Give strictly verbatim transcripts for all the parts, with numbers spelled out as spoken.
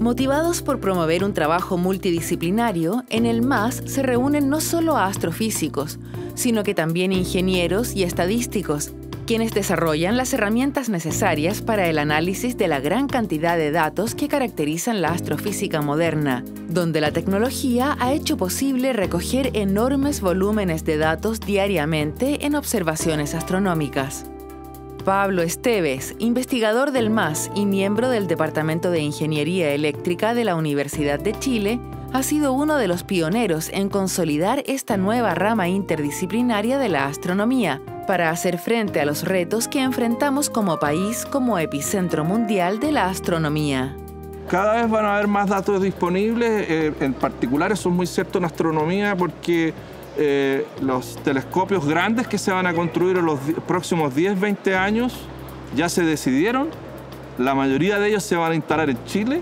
Motivados por promover un trabajo multidisciplinario, en el M A S se reúnen no solo astrofísicos, sino que también ingenieros y estadísticos, quienes desarrollan las herramientas necesarias para el análisis de la gran cantidad de datos que caracterizan la astrofísica moderna, donde la tecnología ha hecho posible recoger enormes volúmenes de datos diariamente en observaciones astronómicas. Pablo Esteves, investigador del M A S y miembro del Departamento de Ingeniería Eléctrica de la Universidad de Chile, ha sido uno de los pioneros en consolidar esta nueva rama interdisciplinaria de la astronomía para hacer frente a los retos que enfrentamos como país como epicentro mundial de la astronomía. Cada vez van a haber más datos disponibles, eh, en particular eso es muy cierto en astronomía porque Eh, los telescopios grandes que se van a construir en los próximos diez, veinte años ya se decidieron. La mayoría de ellos se van a instalar en Chile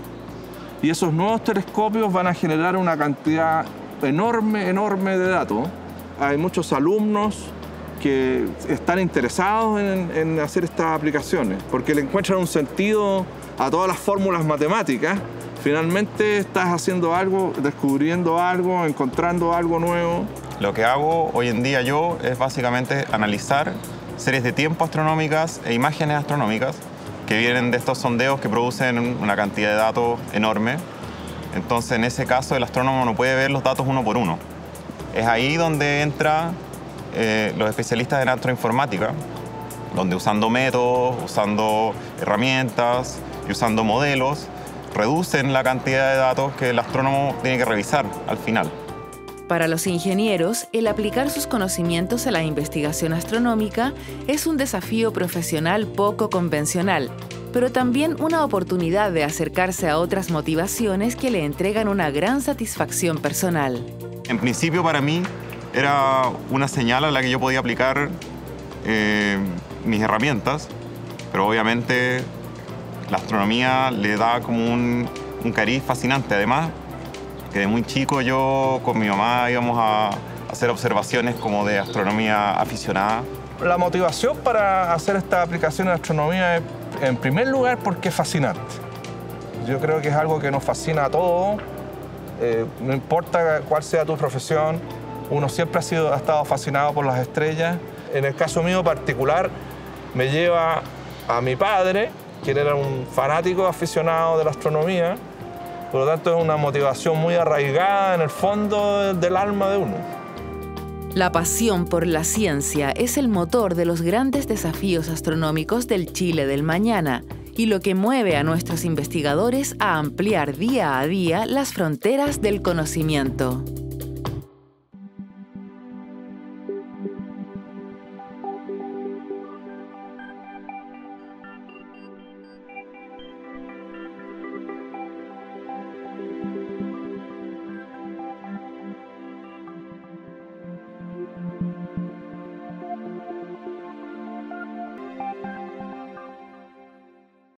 y esos nuevos telescopios van a generar una cantidad enorme, enorme de datos. Hay muchos alumnos que están interesados en, en hacer estas aplicaciones porque le encuentran un sentido a todas las fórmulas matemáticas. Finalmente estás haciendo algo, descubriendo algo, encontrando algo nuevo. Lo que hago hoy en día yo es básicamente analizar series de tiempo astronómicas e imágenes astronómicas que vienen de estos sondeos que producen una cantidad de datos enorme. Entonces, en ese caso, el astrónomo no puede ver los datos uno por uno. Es ahí donde entran eh, los especialistas en astroinformática, donde usando métodos, usando herramientas y usando modelos, reducen la cantidad de datos que el astrónomo tiene que revisar al final. Para los ingenieros, el aplicar sus conocimientos a la investigación astronómica es un desafío profesional poco convencional, pero también una oportunidad de acercarse a otras motivaciones que le entregan una gran satisfacción personal. En principio, para mí, era una señal a la que yo podía aplicar eh, mis herramientas, pero obviamente la astronomía le da como un, un cariz fascinante. Además, que de muy chico yo con mi mamá íbamos a hacer observaciones como de astronomía aficionada. La motivación para hacer esta aplicación en astronomía es, en primer lugar, porque es fascinante. Yo creo que es algo que nos fascina a todos, eh, no importa cuál sea tu profesión, uno siempre ha, sido, ha estado fascinado por las estrellas. En el caso mío particular, me lleva a mi padre, quien era un fanático aficionado de la astronomía. Por lo tanto, es una motivación muy arraigada en el fondo del alma de uno. La pasión por la ciencia es el motor de los grandes desafíos astronómicos del Chile del mañana y lo que mueve a nuestros investigadores a ampliar día a día las fronteras del conocimiento.